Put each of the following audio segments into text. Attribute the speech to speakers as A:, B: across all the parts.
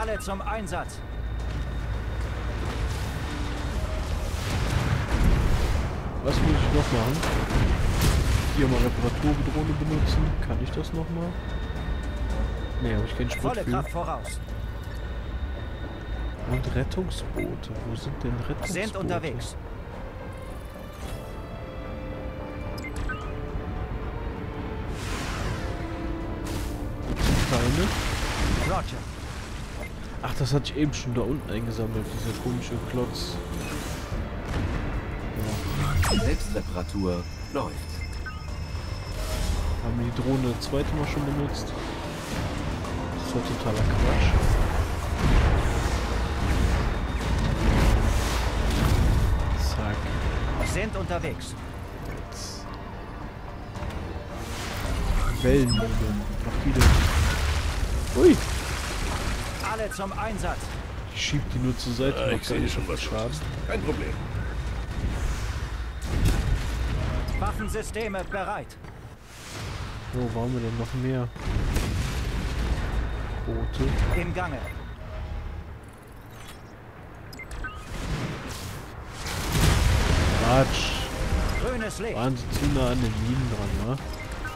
A: Alle zum Einsatz.
B: Was muss ich noch machen? Hier mal Reparaturdrohne benutzen. Kann ich das noch mal? Ne, habe ich keinen Sprit
A: Volle
B: für.
A: Kraft voraus.
B: Und Rettungsboote. Wo sind denn Rettungsboote?
A: Sind unterwegs.
B: Keine.
A: Roger.
B: Ach, das hatte ich eben schon da unten eingesammelt, dieser komische Klotz. Ja.
C: Selbstreparatur läuft.
B: Haben die Drohne das zweite Mal schon benutzt. Das war totaler Quatsch. Zack.
A: Sind unterwegs.
B: Jetzt. Wellenmühle. Mach wieder. Ui.
A: Alle zum Einsatz.
B: Ich schieb die nur zur Seite.
D: Ja,
B: Macht
D: ich
B: gar
D: sehe
B: nicht
D: schon,
B: so viel
D: was
B: Schaden.
D: los ist. Kein Problem.
A: Waffensysteme bereit.
B: Wo waren wir denn noch mehr? Boote.
A: Im Gange.
B: Quatsch.
A: Grünes Licht.
B: Waren sie zu nah an den Minen dran, ne?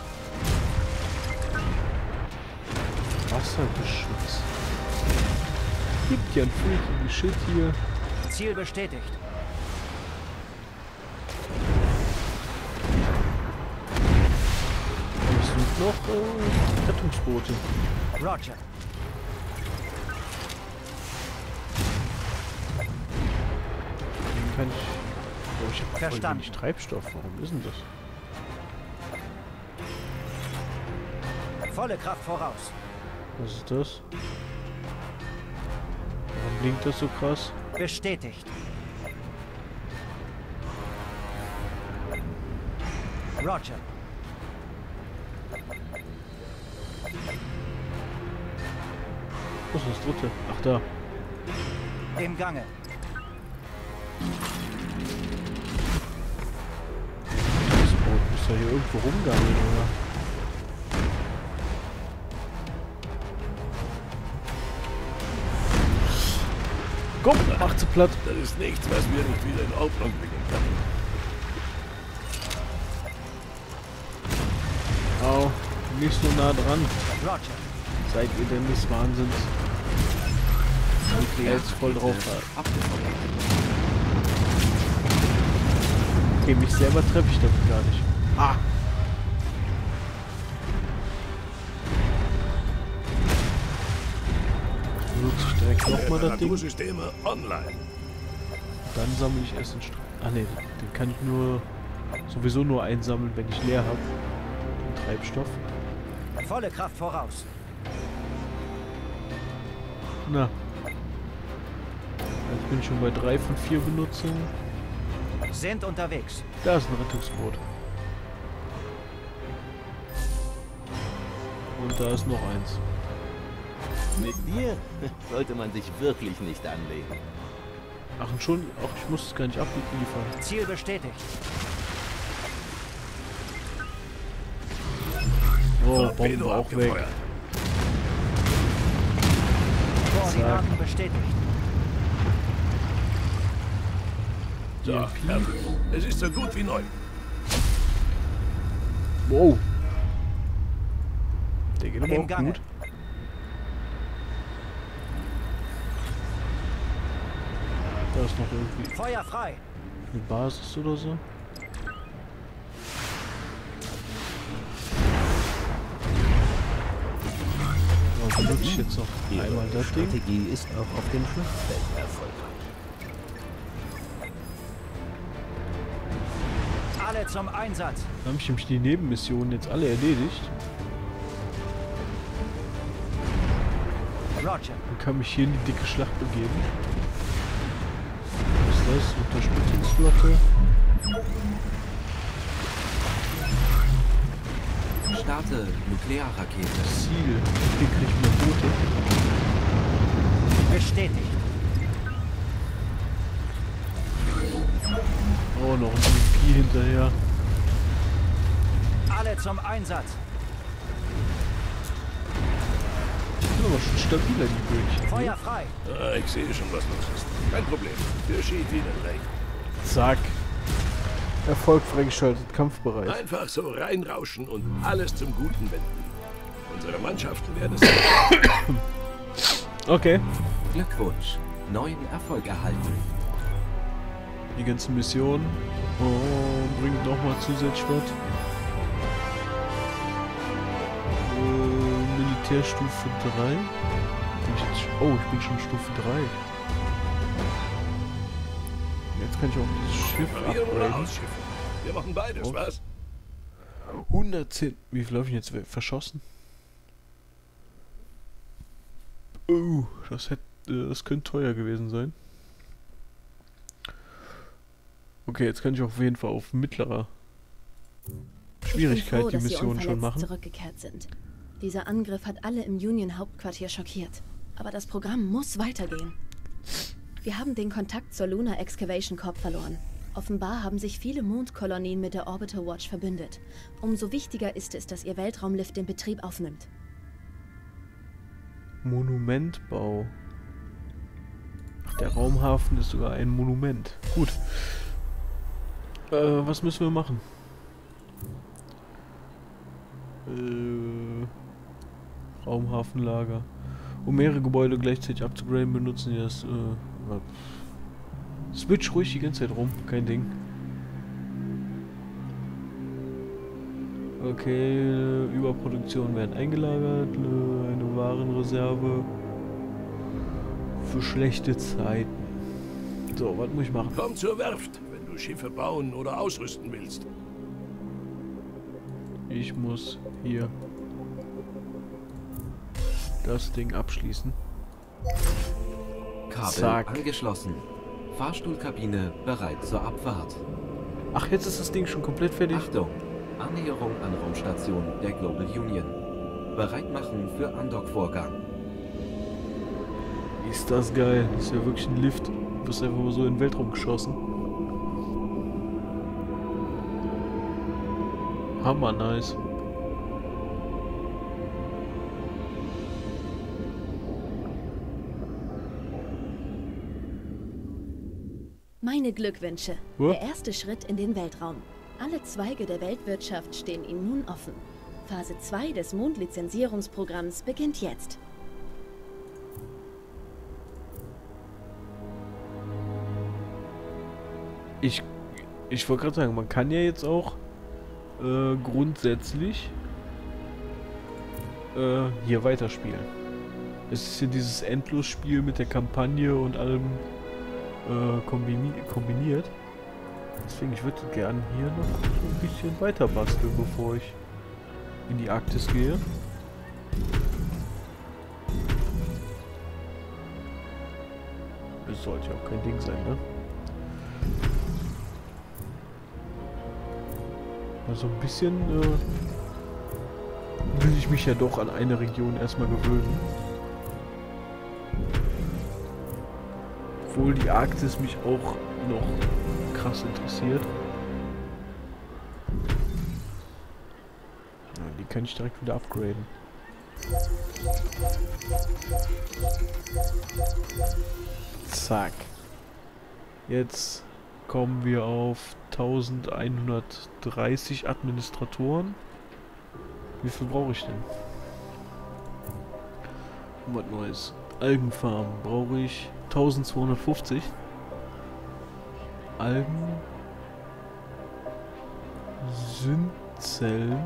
B: Wassergeschütz. Gibt ja ein furchtbares Shit hier.
A: Ziel bestätigt.
B: Ich suche noch Rettungsboote.
A: Roger.
B: Den kann ich... Oh, ich habe voll
A: Verstanden.
B: wenig Treibstoff. Warum ist denn das?
A: Volle Kraft voraus.
B: Was ist das? Warum blinkt das so krass?
A: Bestätigt. Roger.
B: Was ist das dritte? Ach da.
A: Im Gange.
B: Das Boot muss doch hier irgendwo rumgammeln, oder? Komm, macht sie platt.
D: Das ist nichts, was wir nicht wieder in Ordnung bringen können.
B: Au, nicht so nah dran.
A: Roger.
B: Seid ihr denn des Wahnsinns? Ich jetzt voll drauf. Okay, mich selber treffe ich damit gar nicht. Ah! Benutze ich direkt nochmal das Ding.
D: Reparatursysteme online.
B: Dann sammle ich Essen. Ah ne, den kann ich nur sowieso nur einsammeln, wenn ich leer habe. Den Treibstoff.
A: Volle Kraft voraus.
B: Na. Jetzt bin ich schon bei 3 von 4 Benutzungen.
A: Sind unterwegs.
B: Da ist ein Rettungsboot. Und da ist noch eins.
C: Mit dir sollte man sich wirklich nicht anlegen.
B: Ach und schon, ach, ich muss es gar nicht abliefern.
A: Ziel bestätigt.
B: Oh, Bomben
D: Torpedo
B: auch weg.
D: abgefeuert.
A: Koordinaten bestätigt.
D: So, fertig. Es ist so gut wie neu.
B: Wow. Der geht aber
A: Im
B: auch
A: Gange.
B: gut. Da ist noch irgendwie
A: Feuer frei.
B: eine Basis oder so. So, benutze ich jetzt noch einmal das Ding.
C: Strategie ist auch auf dem Schlachtfeld erfolgreich.
A: Alle zum Einsatz.
B: Dann habe ich nämlich die Nebenmissionen jetzt alle erledigt.
A: Roger.
B: Und kann mich hier in die dicke Schlacht begeben. Was ist das? Unterstützungsflotte.
C: Starte Nuklearrakete.
B: Ziel. Hier kriege ich mehr Boote.
A: Bestätigt.
B: Oh, noch ein MVP hinterher.
A: Alle zum Einsatz.
B: aber schon stabiler, die Böhnchen.
A: Feuer frei.
D: Ah, ich sehe schon, was los ist. Kein Problem. Der schiebt Ihnen recht.
B: Zack. Erfolg freigeschaltet, kampfbereit.
D: Einfach so reinrauschen und alles zum Guten wenden. Unsere Mannschaften werden es...
B: Okay.
C: Glückwunsch. Neuen Erfolg erhalten.
B: Die ganzen Missionen. Oh, bringt nochmal zusätzlich was. Militärstufe 3. Oh, ich bin schon Stufe 3. Jetzt kann ich auch dieses Schiff
D: Parieren oder
B: upgraden.
D: ausschiffen. Wir machen beides,
B: Oh.
D: was?
B: 110. Wie viel habe ich jetzt verschossen? Oh, das könnte teuer gewesen sein. Okay, jetzt kann ich auf jeden Fall auf mittlerer Schwierigkeit die Mission schon machen.
E: Zurückgekehrt sind. Dieser Angriff hat alle im Union-Hauptquartier schockiert. Aber das Programm muss weitergehen. Wir haben den Kontakt zur Lunar Excavation Corp verloren. Offenbar haben sich viele Mondkolonien mit der Orbital Watch verbündet. Umso wichtiger ist es, dass ihr Weltraumlift den Betrieb aufnimmt.
B: Monumentbau. Ach, der Raumhafen ist sogar ein Monument. Gut. Was müssen wir machen? Raumhafenlager. Um mehrere Gebäude gleichzeitig abzugraden, benutzen wir das. Switch ruhig die ganze Zeit rum, kein Ding. Okay, Überproduktion werden eingelagert, eine Warenreserve für schlechte Zeiten. So, was muss ich machen?
D: Komm zur Werft, wenn du Schiffe bauen oder ausrüsten willst.
B: Ich muss hier das Ding abschließen.
C: Kabel
B: Zack.
C: angeschlossen. Fahrstuhlkabine bereit zur Abfahrt.
B: Ach, jetzt ist das Ding schon komplett fertig.
C: Achtung! Annäherung an Raumstation der Global Union. Bereit machen für Andock-Vorgang.
B: Ist das geil. Das ist ja wirklich ein Lift. Du bist einfach mal so in den Weltraum geschossen. Hammer nice.
E: Meine Glückwünsche.
B: Huh?
E: Der erste Schritt in den Weltraum. Alle Zweige der Weltwirtschaft stehen Ihnen nun offen. Phase 2 des Mondlizenzierungsprogramms beginnt jetzt.
B: Ich wollte gerade sagen, man kann ja jetzt auch grundsätzlich hier weiterspielen. Es ist ja dieses Endlosspiel mit der Kampagne und allem kombiniert. Deswegen, ich würde gerne hier noch so ein bisschen weiter basteln, bevor ich in die Arktis gehe. Das sollte ja auch kein Ding sein, ne? Also ein bisschen will ich mich ja doch an eine Region erstmal gewöhnen. Obwohl die Arktis mich auch noch krass interessiert. Ja, die kann ich direkt wieder upgraden. Zack. Jetzt kommen wir auf 1130 Administratoren. Wie viel brauche ich denn? Was Neues. Algenfarm brauche ich 1250. Algen. Synzellen.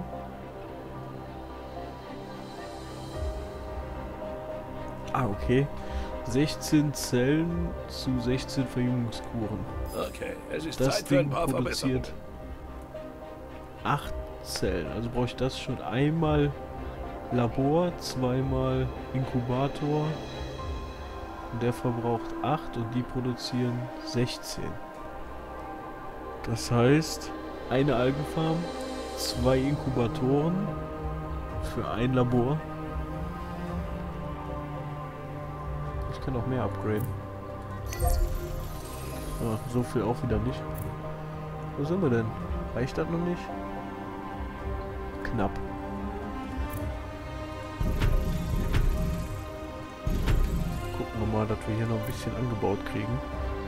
B: Ah, okay. 16 Zellen zu 16 Verjüngungskuren.
D: Okay, es ist
B: Das
D: Zeit für ein
B: Ding
D: paar Verbesserungen.
B: produziert 8 Zellen. Also brauche ich das schon einmal Labor, zweimal Inkubator. Und der verbraucht 8 und die produzieren 16. Das heißt, eine Algenfarm, 2 Inkubatoren für ein Labor. Ich kann auch mehr upgraden. Ah, so viel auch wieder nicht. Wo sind wir denn? Reicht das noch nicht? Knapp. mal, dass wir hier noch ein bisschen angebaut kriegen.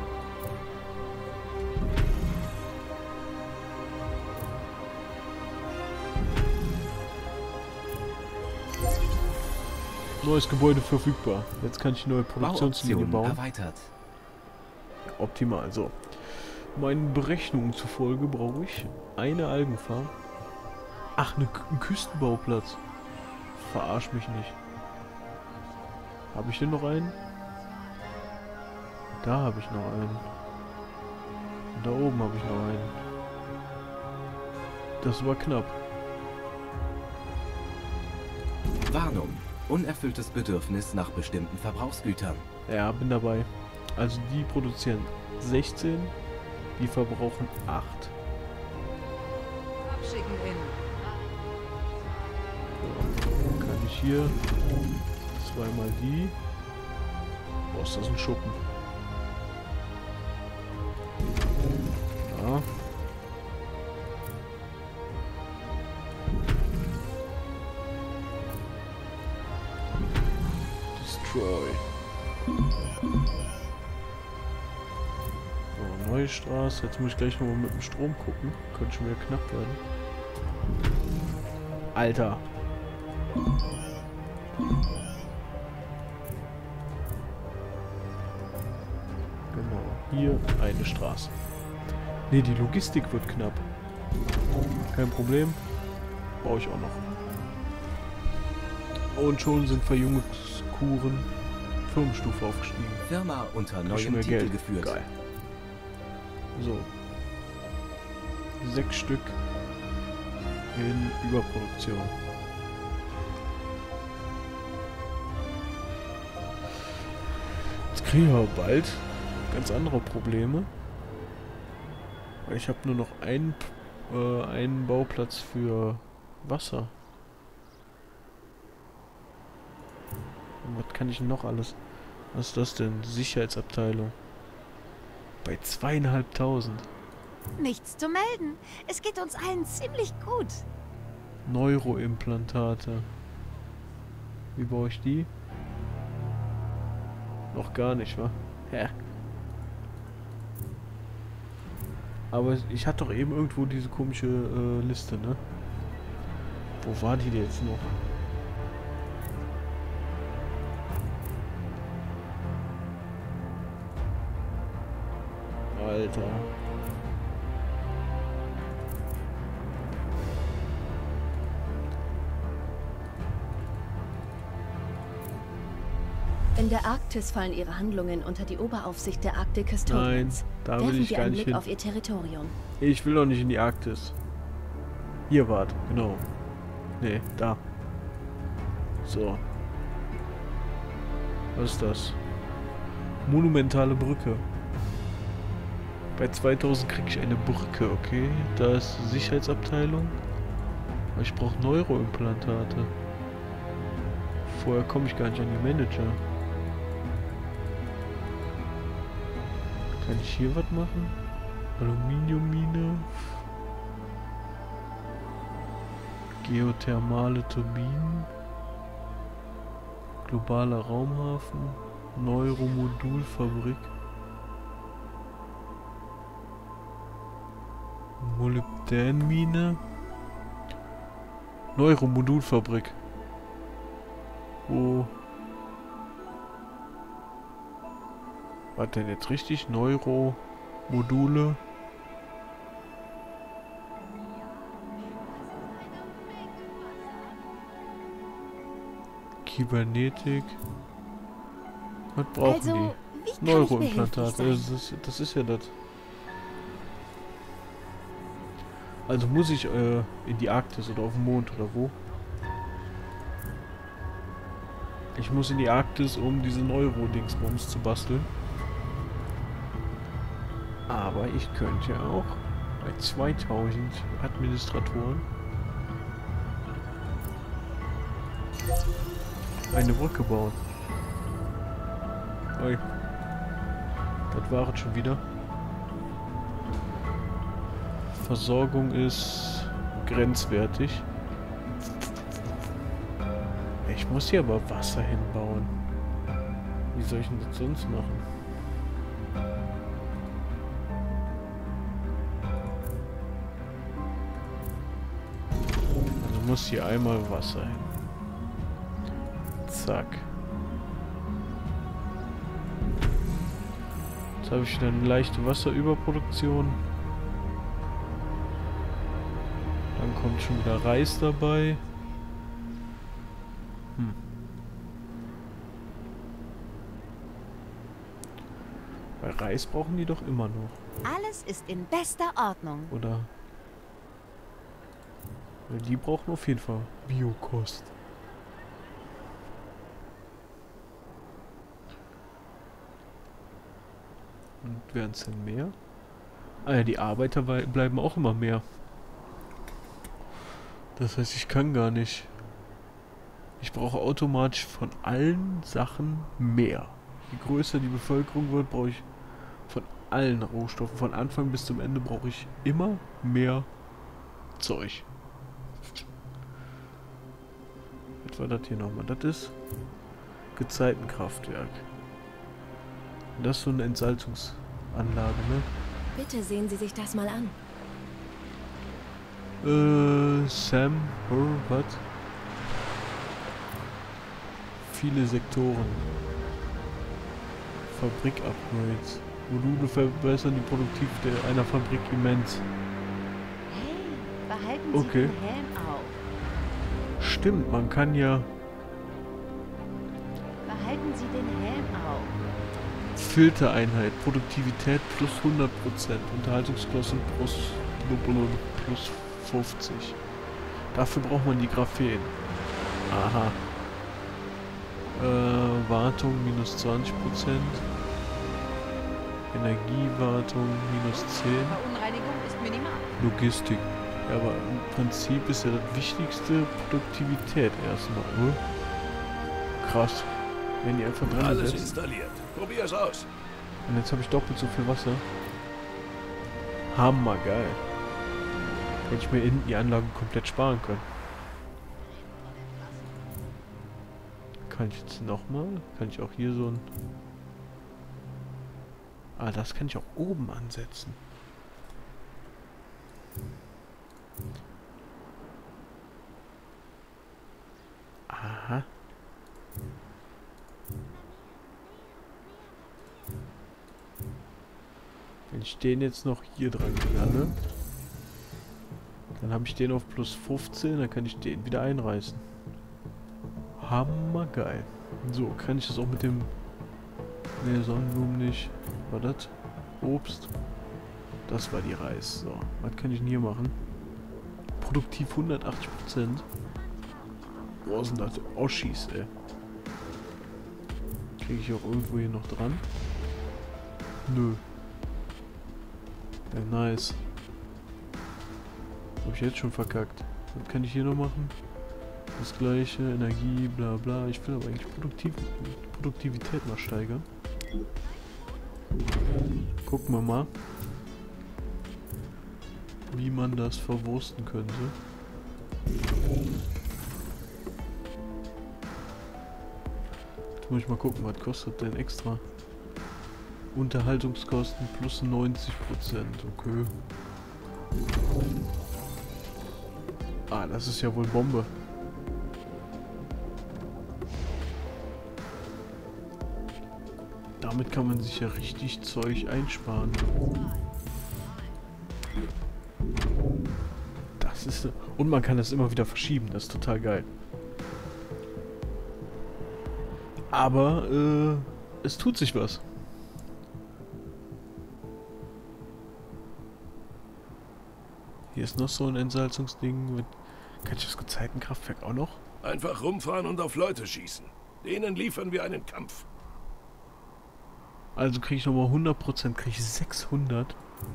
B: Neues Gebäude verfügbar. Jetzt kann ich eine neue Produktionslinie bauen.
C: Erweitert.
B: Optimal. So. Meinen Berechnungen zufolge brauche ich eine Algenfarm. Ach, ein Küstenbauplatz. Verarsch mich nicht. Habe ich denn noch einen? Da habe ich noch einen. Und da oben habe ich noch einen. Das war knapp.
C: Warnung. Unerfülltes Bedürfnis nach bestimmten Verbrauchsgütern.
B: Ja, bin dabei. Also die produzieren 16, die verbrauchen 8.
F: Abschicken in.
B: So, kann ich hier zweimal die. Boah, ist das ein Schuppen. Ja. Destroy. So, neue Straße. Jetzt muss ich gleich nochmal mit dem Strom gucken. Könnte schon wieder knapp werden. Alter. Genau. Hier eine Straße. Ne, die Logistik wird knapp. Kein Problem. Baue ich auch noch. Und schon sind Verjüngungskuren Firmenstufe aufgestiegen.
C: Firma unter
B: Schon
C: neuem
B: mehr
C: Titel
B: Geld.
C: geführt.
B: Geil. So. 6 Stück in Überproduktion. Jetzt kriegen wir bald ganz andere Probleme. Weil ich habe nur noch einen Bauplatz für Wasser. Und was kann ich denn noch alles? Was ist das denn? Sicherheitsabteilung. Bei 2.500.
F: Nichts zu melden. Es geht uns allen ziemlich gut.
B: Neuroimplantate. Wie baue ich die? Noch gar nicht, wa? Hä? Aber ich hatte doch eben irgendwo diese komische Liste, ne? Wo war die denn jetzt noch? Alter.
E: In der Arktis fallen ihre Handlungen unter die Oberaufsicht der Arctic Custodians.
B: Nein, da will
E: Werfen
B: ich
E: wir
B: gar
E: einen
B: nicht
E: Blick
B: hin.
E: auf ihr Territorium.
B: Ich will doch nicht in die Arktis. Hier wart, genau. Nee, da. So. Was ist das? Monumentale Brücke. Bei 2000 kriege ich eine Brücke, okay? Da ist Sicherheitsabteilung. Aber ich brauche Neuroimplantate. Vorher komme ich gar nicht an die Manager. Kann ich hier was machen? Aluminiummine. Geothermale Turbinen. Globaler Raumhafen. Neuromodulfabrik. Molybdänmine. Neuromodulfabrik. Wo? Was denn jetzt richtig? Neuromodule. Kybernetik. Was brauchen
F: Also,
B: die?
F: wie kann ich
B: Neuroimplantate.
F: behilflich sein?
B: Das ist ja das. Also muss ich in die Arktis oder auf den Mond oder wo? Ich muss in die Arktis, um diese Neuro-Dingsbums zu basteln. Aber ich könnte ja auch bei 2000 Administratoren eine Brücke bauen. Oi. Das war es schon wieder. Versorgung ist grenzwertig. Ich muss hier aber Wasser hinbauen. Wie soll ich denn das sonst machen? Also muss hier einmal Wasser hin. Zack. Jetzt habe ich wieder eine leichte Wasserüberproduktion. Dann kommt schon wieder Reis dabei. Weil Reis brauchen die doch immer noch.
F: Alles ist in bester Ordnung.
B: Oder? Weil die brauchen auf jeden Fall Biokost. Und werden es denn mehr? Ah ja, die Arbeiter bleiben auch immer mehr. Das heißt, ich kann gar nicht. Ich brauche automatisch von allen Sachen mehr. Je größer die Bevölkerung wird, brauche ich von allen Rohstoffen, von Anfang bis zum Ende, brauche ich immer mehr Zeug. Was war das hier nochmal? Das ist Gezeitenkraftwerk. Das ist so eine Entsalzungsanlage, ne?
E: Bitte sehen Sie sich das mal an.
B: Sam, was? Viele Sektoren. Fabrik-Upgrades. Module verbessern die Produktivität einer Fabrik immens.
F: Hey, behalten
B: Okay.
F: Sie den Helm auf.
B: Stimmt, man kann ja
F: Behalten Sie den Helm auf.
B: Filtereinheit, Produktivität plus 100%, Unterhaltungskosten plus 50. Dafür braucht man die Graphen. Aha. Wartung minus 20%. Energiewartung minus 10.
F: Verunreinigung ist minimal.
B: Logistik. Ja, aber im Prinzip ist ja das Wichtigste Produktivität erstmal, oder? Krass. Wenn die einfach dran
D: Alles
B: setzt.
D: installiert. Probier's aus.
B: Und jetzt habe ich doppelt so viel Wasser. Hammergeil. Hätte ich mir in die Anlagen komplett sparen können. Kann ich jetzt nochmal? Kann ich auch hier so ein... Ah, das kann ich auch oben ansetzen. Aha. Wenn ich den jetzt noch hier dran knalle, dann habe ich den auf plus 15, dann kann ich den wieder einreißen. Hammergeil. So, kann ich das auch mit dem... Ne, Sonnenblumen nicht. War das? Obst. Das war die Reis. So, was kann ich denn hier machen? Produktiv 180%. Boah, sind das Oschis, ey. Kriege ich auch irgendwo hier noch dran? Nö. Ja, nice. Hab ich jetzt schon verkackt. Was kann ich hier noch machen? Das gleiche, Energie, bla bla. Ich will aber eigentlich Produktivität mal steigern. Gucken wir mal, wie man das verwursten könnte. Jetzt muss ich mal gucken, was kostet denn extra? Unterhaltungskosten plus 90%, okay. Ah, das ist ja wohl Bombe. Damit kann man sich ja richtig Zeug einsparen. Das ist... Und man kann das immer wieder verschieben, das ist total geil. Aber, es tut sich was. Hier ist noch so ein Entsalzungsding mit... Kann ich das Gezeitenkraftwerk auch noch?
D: Einfach rumfahren und auf Leute schießen. Denen liefern wir einen Kampf.
B: Also kriege ich nochmal 100%, kriege ich 600.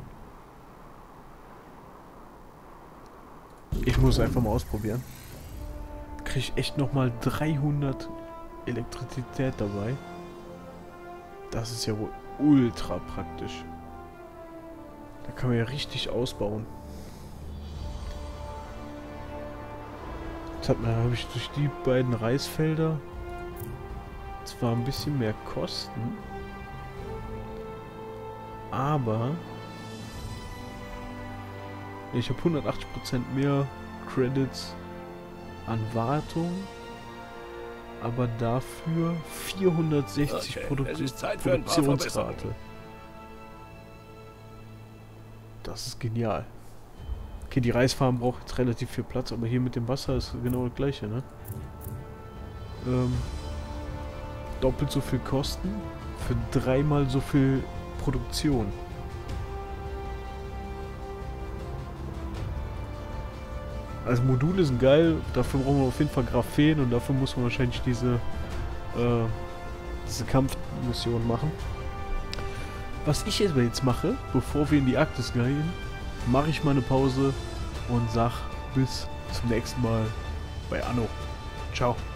B: Ich muss einfach mal ausprobieren. Kriege ich echt nochmal 300 Elektrizität dabei. Das ist ja wohl ultra praktisch. Da kann man ja richtig ausbauen. Jetzt habe ich durch die beiden Reisfelder zwar ein bisschen mehr kosten, aber ich habe 180% mehr Credits an Wartung, aber dafür 460
D: Es ist Zeit für ein paar
B: Produktionsrate.
D: Verbesserungen.
B: Das ist genial. Okay, die Reisfarm braucht jetzt relativ viel Platz, aber hier mit dem Wasser ist genau das gleiche, ne? Doppelt so viel Kosten für 3-mal so viel Produktion. Also Module sind geil, dafür brauchen wir auf jeden Fall Graphen und dafür muss man wahrscheinlich diese Kampfmission machen. Was ich jetzt mache, bevor wir in die Arktis gehen, mache ich mal eine Pause und sag bis zum nächsten Mal bei Anno. Ciao.